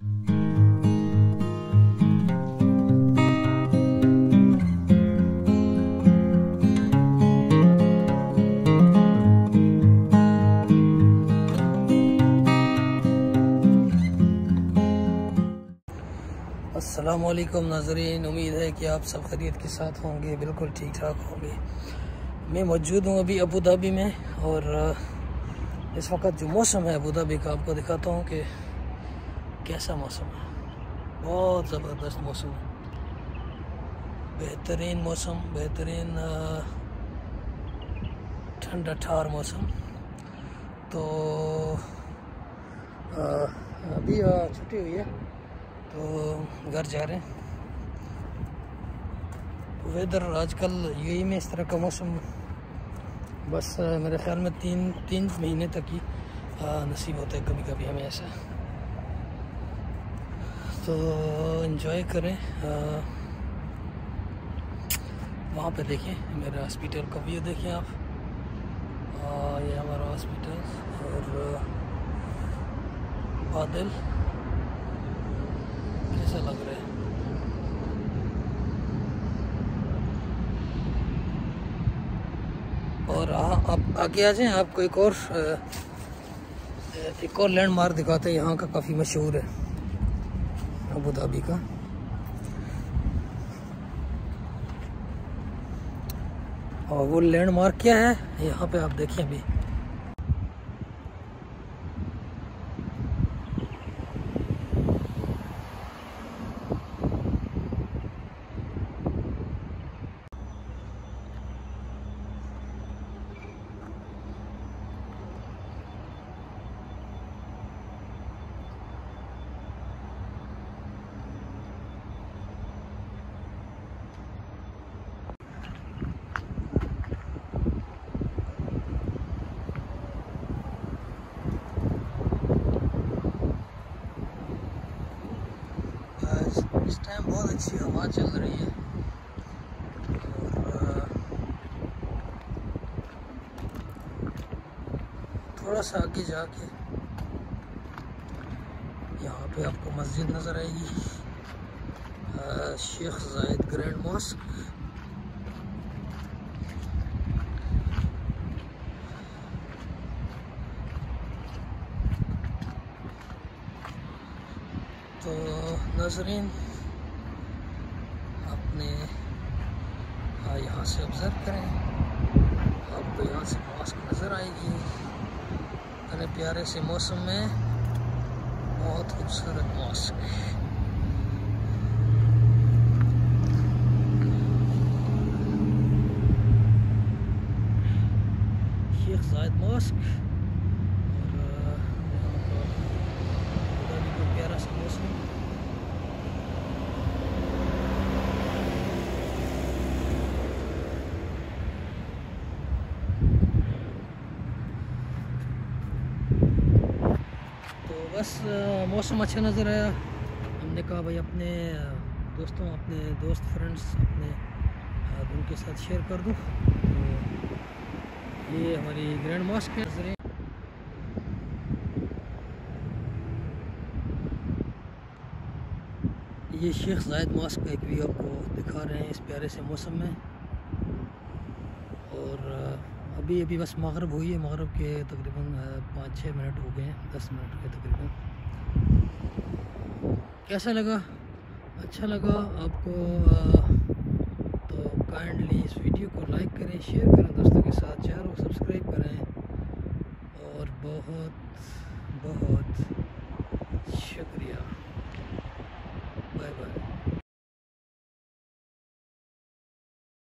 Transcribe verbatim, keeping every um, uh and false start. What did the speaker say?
अस्सलामुअलैकुम नाज़रीन, उम्मीद है कि आप सब खैरियत के साथ होंगे, बिल्कुल ठीक ठाक होंगे। मैं मौजूद हूँ अभी अबू धाबी में और इस वक्त जो मौसम है अबू धाबी का आपको दिखाता हूँ कि कैसा मौसम है। बहुत ज़बरदस्त मौसम है, बेहतरीन मौसम, बेहतरीन ठंडा ठार मौसम। तो अभी छुट्टी हुई है तो घर जा रहे हैं। वेदर आजकल यूएई में इस तरह का मौसम बस मेरे ख्याल में तीन तीन महीने तक ही नसीब होता है, कभी कभी हमें ऐसा। तो एंजॉय करें। वहाँ पे देखें मेरे हॉस्पिटल का व्यू देखें आप। आ, ये हमारा हॉस्पिटल और बादल कैसा लग रहा है। और आप आगे आ जाएं, आपको एक और एक और लैंडमार्क दिखाते हैं यहाँ का, काफ़ी मशहूर है अबू धाबी का। और वो लैंडमार्क क्या है यहाँ पे आप देखें अभी। इस टाइम बहुत अच्छी हवा चल रही है और थोड़ा सा आगे जाके यहाँ पे आपको मस्जिद नज़र आएगी, शेख जायद ग्रैंड मॉस्क। तो नाज़रीन अपने यहाँ से ऑब्ज़र्व करें, आपको यहाँ से मॉस्क नज़र आएगी बड़े प्यारे से मौसम में, बहुत खूबसूरत मॉस्क। शेख जायद मॉस्क और प्यारा सा मौसम। बस मौसम अच्छा नज़र आया, हमने कहा भाई अपने दोस्तों, अपने दोस्त फ्रेंड्स, अपने उनके साथ शेयर कर दूँ। तो ये हमारी ग्रैंड मॉस्क है। ये शेख जायद मॉस्क का एक व्यू आपको दिखा रहे हैं इस प्यारे से मौसम में। और अभी अभी बस मगरिब हुई है, मगरिब के तकरीबन पाँच छः मिनट हो गए हैं, दस मिनट के तकरीबन। कैसा लगा? अच्छा लगा आपको तो काइंडली इस वीडियो को लाइक करें, शेयर करें दोस्तों के साथ, चैनल को सब्सक्राइब करें और बहुत बहुत शुक्रिया। Bye bye.